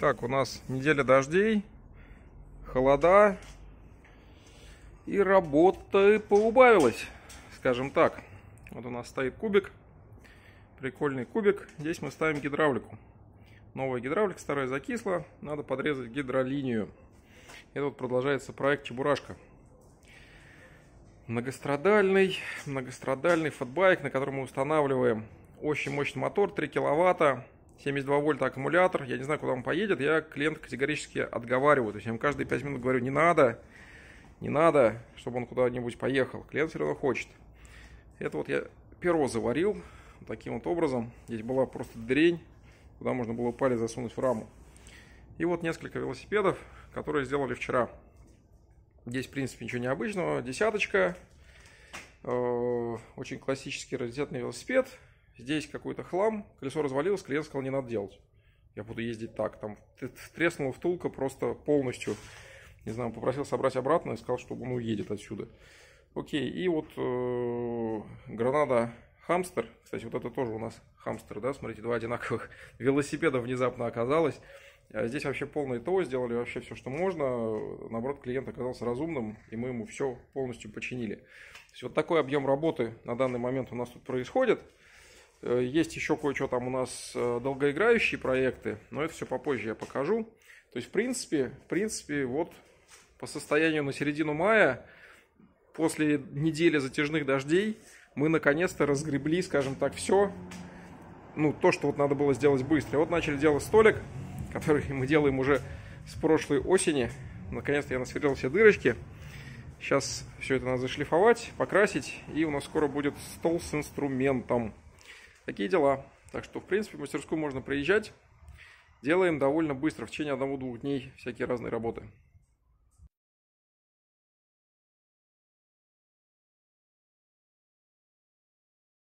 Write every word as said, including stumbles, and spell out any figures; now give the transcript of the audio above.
Так, у нас неделя дождей, холода, и работа поубавилась, скажем так. Вот у нас стоит кубик, прикольный кубик. Здесь мы ставим гидравлику. Новая гидравлика, старая закисла, надо подрезать гидролинию. Это вот продолжается проект Чебурашка. Многострадальный, многострадальный фэтбайк, на котором мы устанавливаем очень мощный мотор, три киловатта, семьдесят два вольта аккумулятор. Я не знаю, куда он поедет, я клиента категорически отговариваю. То есть я ему каждые пять минут говорю, не надо, не надо, чтобы он куда-нибудь поехал. Клиент все равно хочет. Это вот я перо заварил таким вот образом. Здесь была просто дрень, куда можно было палец засунуть в раму. И вот несколько велосипедов, которые сделали вчера. Здесь, в принципе, ничего необычного. Десяточка. Э, очень классический раритетный велосипед. Здесь какой-то хлам. Колесо развалилось, клиент сказал, не надо делать. Я буду ездить так. Там треснула втулка просто полностью. Не знаю, попросил собрать обратно и сказал, что он уедет отсюда. Окей, и вот э, Гранада Хамстер. Кстати, вот это тоже у нас Хамстер, да? Смотрите, два одинаковых велосипеда внезапно оказалось. А здесь вообще полное ТО, сделали вообще все, что можно. Наоборот, клиент оказался разумным, и мы ему все полностью починили. То есть вот такой объем работы на данный момент у нас тут происходит. Есть еще кое-что там у нас долгоиграющие проекты, но это все попозже я покажу. То есть, в принципе, в принципе, вот по состоянию на середину мая, после недели затяжных дождей, мы наконец-то разгребли, скажем так, все. Ну, то, что вот надо было сделать быстро. Вот начали делать столик, который мы делаем уже с прошлой осени. Наконец-то я насверлил все дырочки. Сейчас все это надо зашлифовать, покрасить, и у нас скоро будет стол с инструментом. Такие дела. Так что, в принципе, в мастерскую можно приезжать. Делаем довольно быстро, в течение одного-двух дней всякие разные работы.